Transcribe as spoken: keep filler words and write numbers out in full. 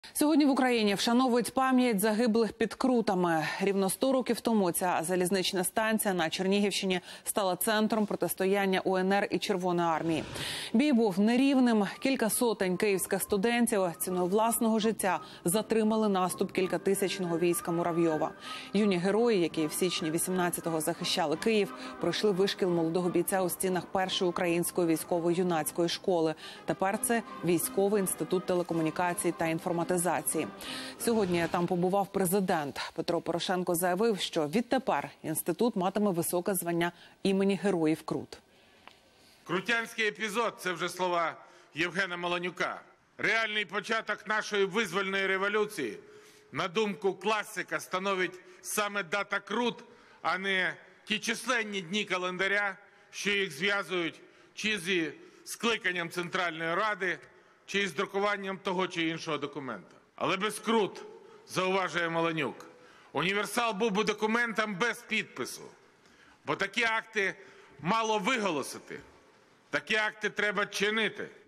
Сьогодні в Україні вшановують пам'ять загиблих під Крутами. Рівно сто років тому ця залізнична станція на Чернігівщині стала центром протистояння У Ен Ер і Червоної армії. Бій був нерівним. Кілька сотень київських студентів ціною власного життя затримали наступ кількатисячного війська Муравйова. Юні герої, які в січні вісімнадцятого захищали Київ, пройшли вишкіл молодого бійця у стінах першої української військово-юнацької школи. Тепер це Військовий інститут телекомунікацій та інформатизації. Сьогодні там побував президент. Петро Порошенко заявив, що відтепер інститут матиме високе звання імені Героїв Крут. Крутянський епізод – це вже слова Євгена Маланюка. Реальний початок нашої визвольної революції, на думку класика, становить саме дата Крут, а не ті численні дні календаря, що їх зв'язують чи зі скликанням Центральної Ради, чи з друкуванням того чи іншого документа. Але без Крут, зауважує Маланюк, універсал був би документом без підпису. Бо такі акти мало виголосити, такі акти треба чинити.